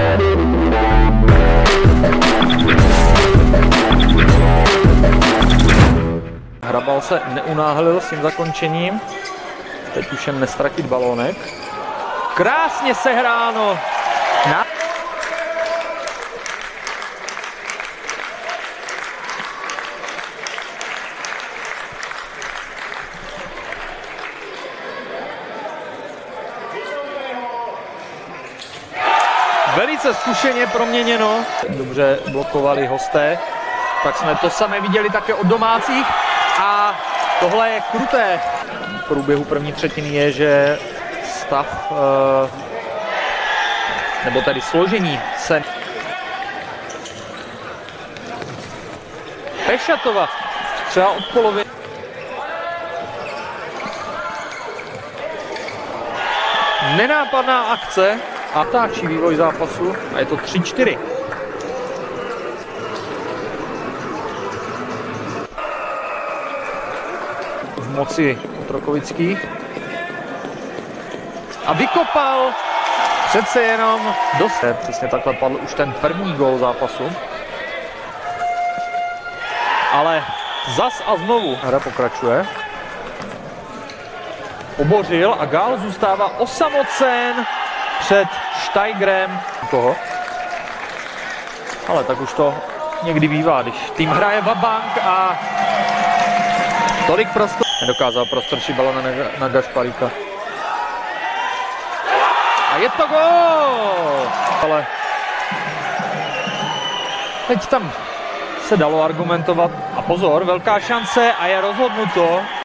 Hrabal se neunáhlil s tím zakončením. Teď už jen nestratit balónek. Krásně sehráno. Velice zkušeně proměněno. Dobře blokovali hosté. Tak jsme to samé viděli také od domácích. A tohle je kruté. V průběhu první třetiny je, že stav, nebo tedy složení se Pešatova třeba od poloviny. Nenápadná akce a táčí vývoj zápasu a je to 3-4. V moci Otrokovických. A vykopal přece jenom dost. Přesně takhle padl už ten první gól zápasu. Ale zas a znovu hra pokračuje. Obořil a Gál zůstává osamocen před Steigerem. Koho? Ale tak už to někdy bývá, když tým hraje vabank a tolik prostor. Nedokázal prostorčit balón na Gašparíka. A je to gól! Ale teď tam se dalo argumentovat. A pozor, velká šance a je rozhodnuto.